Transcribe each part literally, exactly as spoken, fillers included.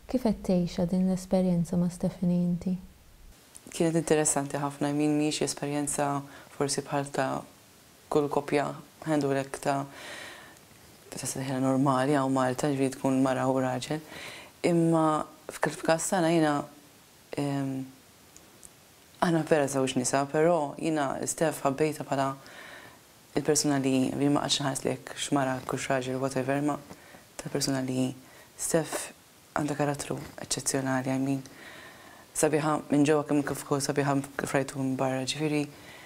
Kif qed tgħixha din l-esperjenza ma' Stephanie inti? Kienet interessanti ħafna, min mhix esperjenza forsi bħal ta' kull koppja għandulek ta' ta' seħla normali għaw Malta ġviri tkun mara u raġel. Imma f'kas tagħna jiena aħna vera żewġ nisa, però jiena Steph ħabbejta bħala il-persuna li vi ma qatx ħaslek x'mara kux raġel whatever, ma tal-persuna li Steph għandha karattru eċċezzjonali, I mean sabiħa minn ġewwa kemm kif ukoll sabiħa kif rajtu minn barra, ġifieri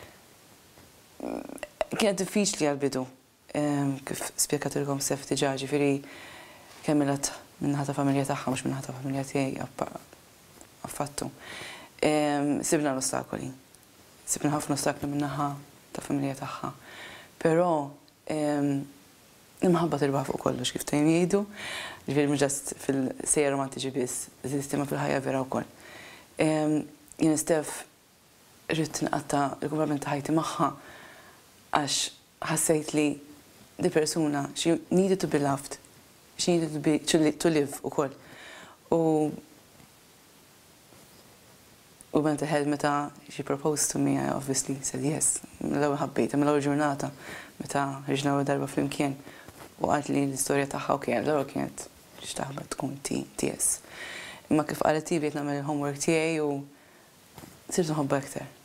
kienet diffiċli għal-bidu. Kif spjegatilkom Steph diġà, ġifieri kemmilet minnaħa ta' familja tagħha mhux minnaħa ta' familja tiegħi affattu. Sibna l-ostakoli. Sibna ħafna ostakoli minnaħa ta' familja tagħha. Però imħabba tirbaħ fuq kollox kif tajn jgħidu, ġifieri mhux ġast fil-sejja romantiċi biss, sistema fil-ħajja vera wkoll. Jien Steph rrid nqatta l-kumplament ta' ħajti magħha għax ħassejt li di persuna, she needed to be loved, she needed to, be, to live ukoll. U u bent ahead meta she proposed to me, I obviously said yes. Mill-ewwel ħabbejta, mill-ewwel ġurnata meta ħriġna ewwel darba flimkien u qalt li l-istorja tagħha okej, l-ewwel kienet x'taħbad tkun T S. Imma kif qalet hi bdiet nagħmel il-homework tiegħi u sirt nħobbha aktar.